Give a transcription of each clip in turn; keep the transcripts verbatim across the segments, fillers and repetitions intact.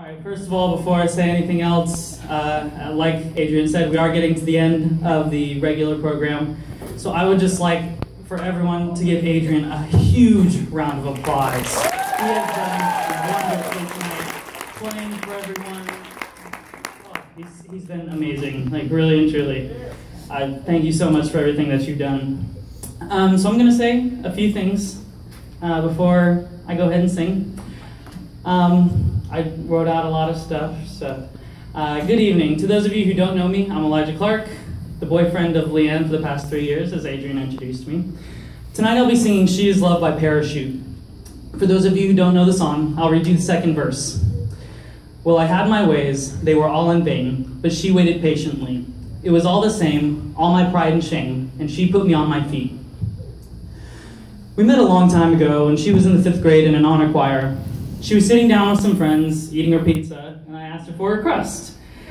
Alright, first of all, before I say anything else, uh, like Adrian said, we are getting to the end of the regular program. So I would just like for everyone to give Adrian a huge round of applause. He has done wonderfully tonight, playing for everyone. Oh, he's, he's been amazing, like really and truly. Uh, thank you so much for everything that you've done. Um, so I'm going to say a few things uh, before I go ahead and sing. Um, I wrote out a lot of stuff, so uh, good evening. To those of you who don't know me, I'm Elijah Clark, the boyfriend of Leanne for the past three years, as Adrian introduced me. Tonight I'll be singing She Is Love by Parachute. For those of you who don't know the song, I'll read you the second verse. Well, I had my ways, they were all in vain, but she waited patiently. It was all the same, all my pride and shame, and she put me on my feet. We met a long time ago, and she was in the fifth grade in an honor choir. She was sitting down with some friends, eating her pizza, and I asked her for a crust.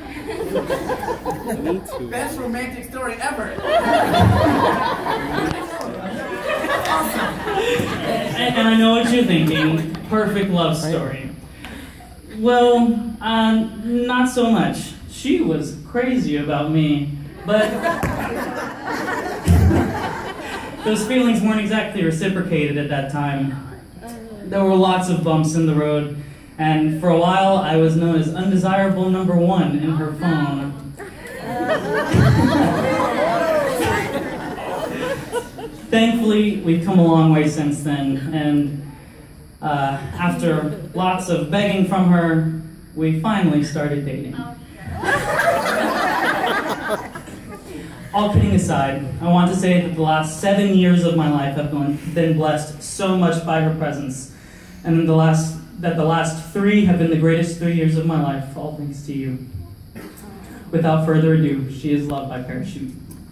Best romantic story ever. Awesome. And, and I know what you're thinking, perfect love story. Well, um, not so much. She was crazy about me, but those feelings weren't exactly reciprocated at that time. There were lots of bumps in the road, and for a while I was known as undesirable number one in her phone. Thankfully, we've come a long way since then, and uh, after lots of begging from her, we finally started dating. All kidding aside, I want to say that the last seven years of my life have been blessed so much by her presence, and the last, that the last three have been the greatest three years of my life, all thanks to you. Without further ado, She Is Loved by Parachute.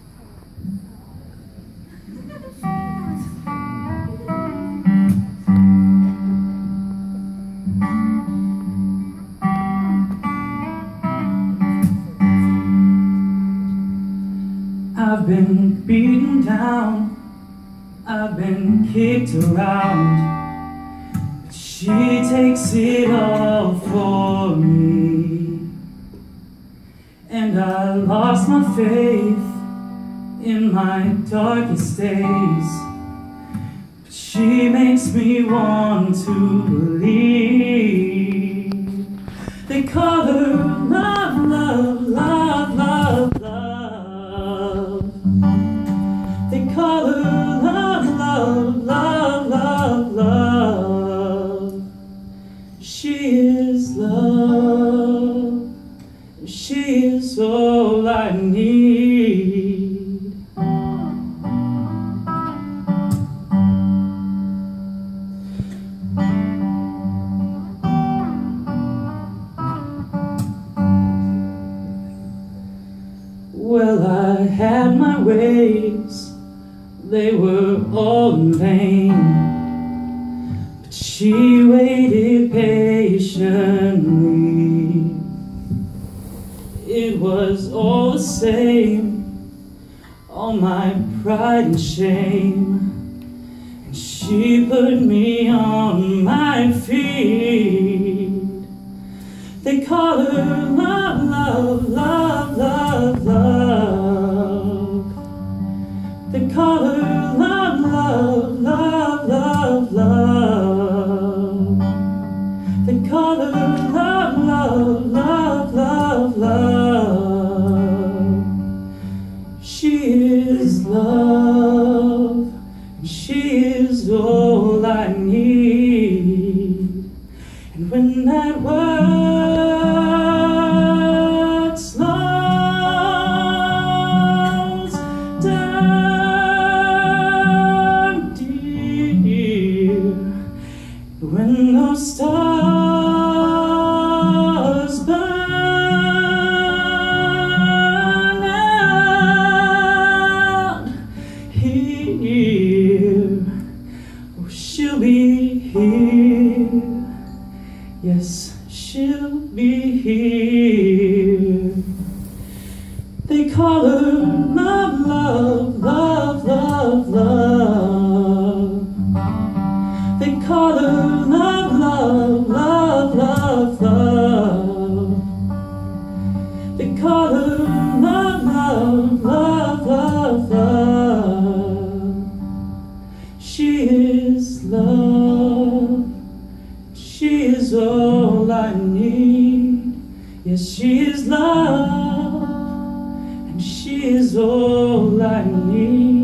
I've been beaten down, I've been kicked around, but she takes it all for me. And I lost my faith in my darkest days, but she makes me want to believe. They call her love, love, love, love, love. They call her love, love, love, love, love. She is love. She is all I need. Well, I had my ways, they were all in vain, but she waited patiently. It was all the same, all my pride and shame, and she put me on my feet. They call her love, love, love, love, love. They call her love, love, love, love, love. They call her love, love, love, love, love. She is love, and she is all I need. And when that word slows down, dear, when those stars burn out here, oh, she'll be here. Yes, she'll be here. They call her love, love, love, love, love. They call her love, love, love, love, love. She is love. She is all I need. Yes, she is love. And she is all I need.